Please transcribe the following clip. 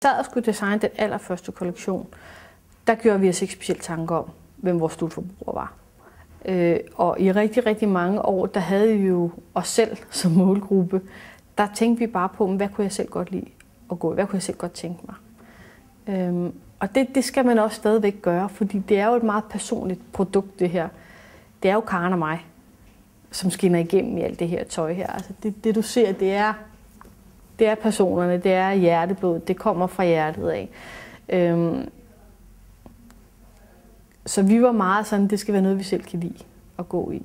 sad og skulle designe den allerførste kollektion, der gjorde vi os ikke specielt tanker om, hvem vores slutforbruger var. Og i rigtig, rigtig mange år, der havde vi jo os selv som målgruppe. Der tænkte vi bare på, hvad kunne jeg selv godt lide at gå i? Hvad kunne jeg selv godt tænke mig? Og det skal man også stadigvæk gøre, fordi det er jo et meget personligt produkt, det her. Det er jo Karen og mig, som skinner igennem i alt det her tøj her. Altså det du ser, det er personerne, det er hjerteblod, det kommer fra hjertet af. Så vi var meget sådan, det skal være noget, vi selv kan lide at gå i.